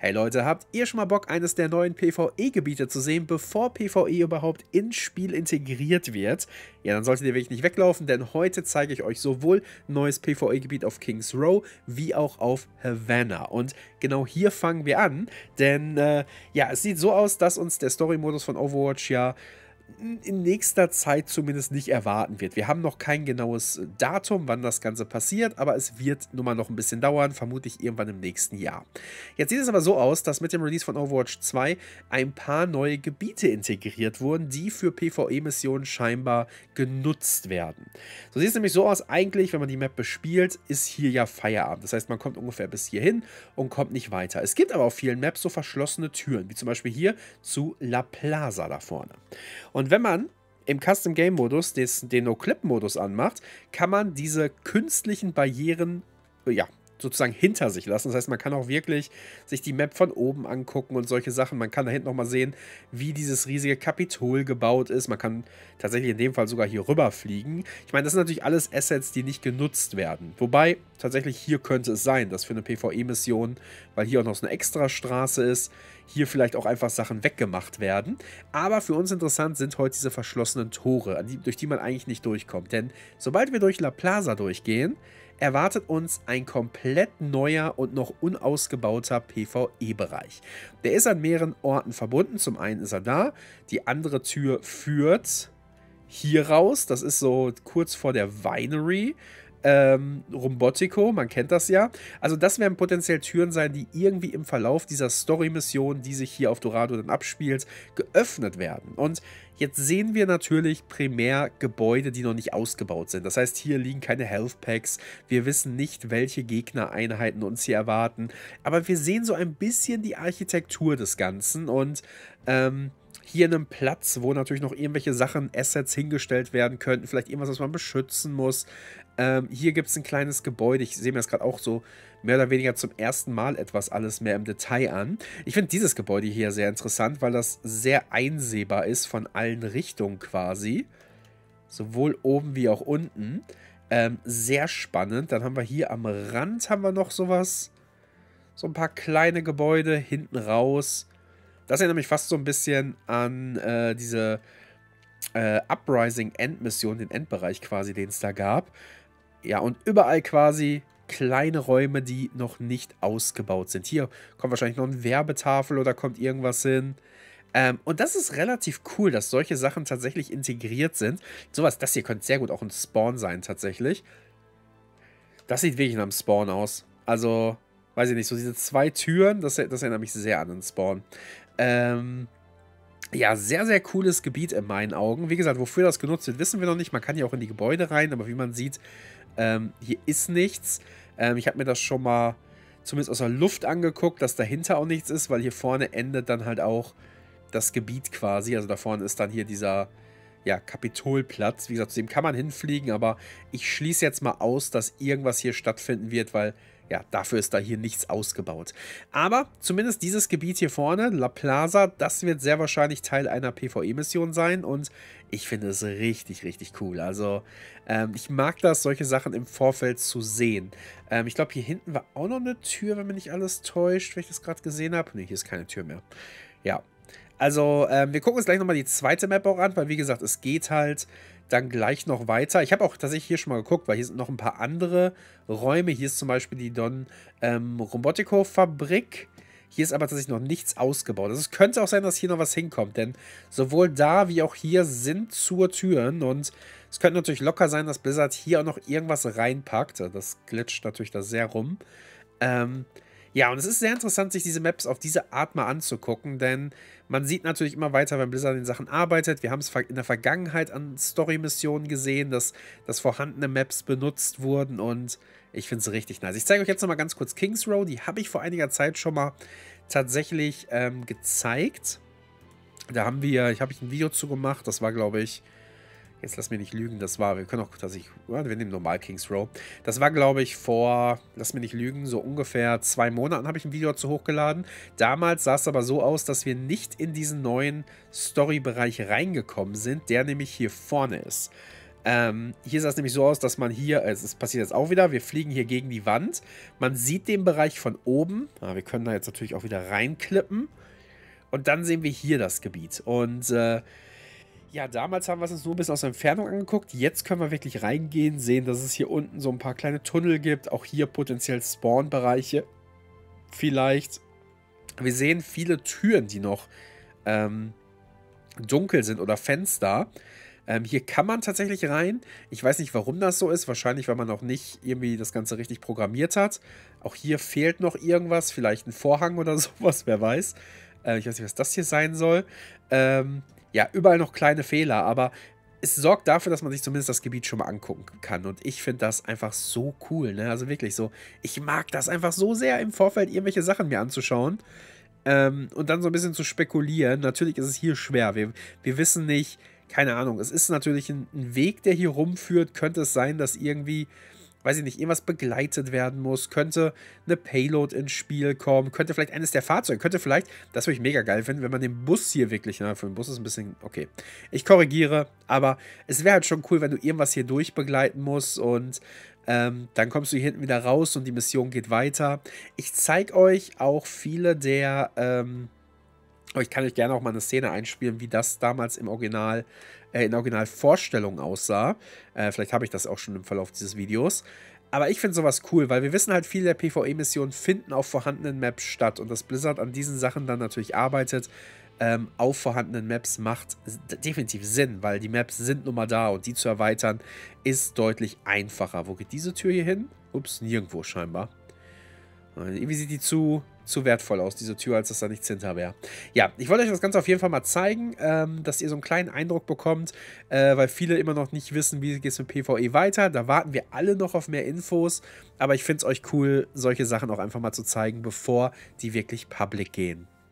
Hey Leute, habt ihr schon mal Bock, eines der neuen PvE-Gebiete zu sehen, bevor PvE überhaupt ins Spiel integriert wird? Ja, dann solltet ihr wirklich nicht weglaufen, denn heute zeige ich euch sowohl ein neues PvE-Gebiet auf Kings Row, wie auch auf Havana. Und genau hier fangen wir an, denn ja, es sieht so aus, dass uns der Story-Modus von Overwatch ja in nächster Zeit zumindest nicht erwarten wird. Wir haben noch kein genaues Datum, wann das Ganze passiert, aber es wird nun mal noch ein bisschen dauern, vermutlich irgendwann im nächsten Jahr. Jetzt sieht es aber so aus, dass mit dem Release von Overwatch 2 ein paar neue Gebiete integriert wurden, die für PvE-Missionen scheinbar genutzt werden. So sieht es nämlich so aus, eigentlich, wenn man die Map bespielt, ist hier ja Feierabend. Das heißt, man kommt ungefähr bis hierhin und kommt nicht weiter. Es gibt aber auf vielen Maps so verschlossene Türen, wie zum Beispiel hier zu La Plaza da vorne. Und wenn man im Custom Game Modus den No-Clip-Modus anmacht, kann man diese künstlichen Barrieren, ja, sozusagen hinter sich lassen. Das heißt, man kann auch wirklich sich die Map von oben angucken und solche Sachen. Man kann da hinten nochmal sehen, wie dieses riesige Kapitol gebaut ist. Man kann tatsächlich in dem Fall sogar hier rüber fliegen. Ich meine, das sind natürlich alles Assets, die nicht genutzt werden. Wobei, tatsächlich hier könnte es sein, dass für eine PvE-Mission, weil hier auch noch so eine Extrastraße ist, hier vielleicht auch einfach Sachen weggemacht werden. Aber für uns interessant sind heute diese verschlossenen Tore, durch die man eigentlich nicht durchkommt. Denn sobald wir durch La Plaza durchgehen, erwartet uns ein komplett neuer und noch unausgebauter PvE-Bereich. Der ist an mehreren Orten verbunden. Zum einen ist er da, die andere Tür führt hier raus. Das ist so kurz vor der Winery. Rumbotico, man kennt das ja. Also das werden potenziell Türen sein, die irgendwie im Verlauf dieser Story-Mission, die sich hier auf Dorado dann abspielt, geöffnet werden. Und jetzt sehen wir natürlich primär Gebäude, die noch nicht ausgebaut sind. Das heißt, hier liegen keine Health Packs. Wir wissen nicht, welche Gegnereinheiten uns hier erwarten. Aber wir sehen so ein bisschen die Architektur des Ganzen und hier einen Platz, wo natürlich noch irgendwelche Sachen, Assets hingestellt werden könnten. Vielleicht irgendwas, was man beschützen muss. Hier gibt es ein kleines Gebäude. Ich sehe mir das gerade auch so mehr oder weniger zum ersten Mal etwas alles mehr im Detail an. Ich finde dieses Gebäude hier sehr interessant, weil das sehr einsehbar ist von allen Richtungen quasi. Sowohl oben wie auch unten. Sehr spannend. Dann haben wir hier am Rand haben wir noch sowas. So ein paar kleine Gebäude hinten raus. Das erinnert mich fast so ein bisschen an diese Uprising-Endmission, den Endbereich quasi, den es da gab. Ja, und überall quasi kleine Räume, die noch nicht ausgebaut sind. Hier kommt wahrscheinlich noch eine Werbetafel oder kommt irgendwas hin. Und das ist relativ cool, dass solche Sachen tatsächlich integriert sind. Sowas, das hier könnte sehr gut auch ein Spawn sein tatsächlich. Das sieht wirklich nach einem Spawn aus. Also, weiß ich nicht, so diese zwei Türen, das erinnert mich sehr an einen Spawn. Ja, sehr, sehr cooles Gebiet in meinen Augen. Wie gesagt, wofür das genutzt wird, wissen wir noch nicht. Man kann ja auch in die Gebäude rein, aber wie man sieht, hier ist nichts. Ich habe mir das schon mal zumindest aus der Luft angeguckt, dass dahinter auch nichts ist, weil hier vorne endet dann halt auch das Gebiet quasi. Also da vorne ist dann hier dieser, ja, Kapitolplatz. Wie gesagt, zu dem kann man hinfliegen, aber ich schließe jetzt mal aus, dass irgendwas hier stattfinden wird, weil ja, dafür ist da hier nichts ausgebaut. Aber zumindest dieses Gebiet hier vorne, La Plaza, das wird sehr wahrscheinlich Teil einer PvE-Mission sein und ich finde es richtig, richtig cool. Also, ich mag das, solche Sachen im Vorfeld zu sehen. Ich glaube, hier hinten war auch noch eine Tür, wenn mich nicht alles täuscht, wenn ich das gerade gesehen habe. Ne, hier ist keine Tür mehr. Ja, also, wir gucken uns gleich nochmal die zweite Map auch an, weil wie gesagt, es geht halt dann gleich noch weiter. Ich habe auch tatsächlich hier schon mal geguckt, weil hier sind noch ein paar andere Räume. Hier ist zum Beispiel die Don Robotico-Fabrik. Hier ist aber tatsächlich noch nichts ausgebaut. Also es könnte auch sein, dass hier noch was hinkommt, denn sowohl da wie auch hier sind zur Türen und es könnte natürlich locker sein, dass Blizzard hier auch noch irgendwas reinpackt. Das glitscht natürlich da sehr rum. Ja, und es ist sehr interessant, sich diese Maps auf diese Art mal anzugucken, denn man sieht natürlich immer weiter, wenn Blizzard an den Sachen arbeitet. Wir haben es in der Vergangenheit an Story-Missionen gesehen, dass vorhandene Maps benutzt wurden und ich finde es richtig nice. Ich zeige euch jetzt nochmal ganz kurz Kings Row, die habe ich vor einiger Zeit schon mal tatsächlich gezeigt. Da habe ich ein Video zu gemacht, das war, glaube ich, jetzt lass mich nicht lügen, wir können auch tatsächlich, wir nehmen normal Kings Row. Das war, glaube ich, lass mich nicht lügen, so ungefähr 2 Monaten habe ich ein Video dazu hochgeladen. Damals sah es aber so aus, dass wir nicht in diesen neuen Story-Bereich reingekommen sind, der nämlich hier vorne ist. Hier sah es nämlich so aus, dass man hier, es passiert jetzt auch wieder, wir fliegen hier gegen die Wand. Man sieht den Bereich von oben. Wir können da jetzt natürlich auch wieder reinklippen. Und dann sehen wir hier das Gebiet. Und ja, damals haben wir es uns nur ein bisschen aus der Entfernung angeguckt. Jetzt können wir wirklich reingehen, sehen, dass es hier unten so ein paar kleine Tunnel gibt. Auch hier potenziell Spawn-Bereiche. Vielleicht. Wir sehen viele Türen, die noch dunkel sind oder Fenster. Hier kann man tatsächlich rein. Ich weiß nicht, warum das so ist. Wahrscheinlich, weil man noch nicht irgendwie das Ganze richtig programmiert hat. Auch hier fehlt noch irgendwas. Vielleicht ein Vorhang oder sowas, wer weiß. Ich weiß nicht, was das hier sein soll. Ja, überall noch kleine Fehler, aber es sorgt dafür, dass man sich zumindest das Gebiet schon mal angucken kann. Und ich finde das einfach so cool, ne? Also wirklich so, ich mag das einfach so sehr, im Vorfeld irgendwelche Sachen mir anzuschauen. Und dann so ein bisschen zu spekulieren. Natürlich ist es hier schwer. Wir wissen nicht, keine Ahnung, es ist natürlich ein Weg, der hier rumführt. Könnte es sein, dass irgendwie, weiß ich nicht, irgendwas begleitet werden muss. Könnte eine Payload ins Spiel kommen. Könnte vielleicht eines der Fahrzeuge. Könnte vielleicht, das würde ich mega geil finden, wenn man den Bus hier wirklich, na, für den Bus ist ein bisschen, okay. Ich korrigiere, aber es wäre halt schon cool, wenn du irgendwas hier durchbegleiten musst und dann kommst du hier hinten wieder raus und die Mission geht weiter. Ich zeige euch auch viele der, ich kann euch gerne auch mal eine Szene einspielen, wie das damals im Original, in der Originalvorstellung aussah. Vielleicht habe ich das auch schon im Verlauf dieses Videos. Aber ich finde sowas cool, weil wir wissen halt, viele der PvE-Missionen finden auf vorhandenen Maps statt. Und dass Blizzard an diesen Sachen dann natürlich arbeitet, auf vorhandenen Maps macht definitiv Sinn, weil die Maps sind nun mal da und die zu erweitern ist deutlich einfacher. Wo geht diese Tür hier hin? Ups, nirgendwo scheinbar. Irgendwie sieht die zu wertvoll aus, diese Tür, als dass da nichts hinter wäre. Ja, ich wollte euch das Ganze auf jeden Fall mal zeigen, dass ihr so einen kleinen Eindruck bekommt, weil viele immer noch nicht wissen, wie geht es mit PvE weiter. Da warten wir alle noch auf mehr Infos, aber ich finde es euch cool, solche Sachen auch einfach mal zu zeigen, bevor die wirklich public gehen.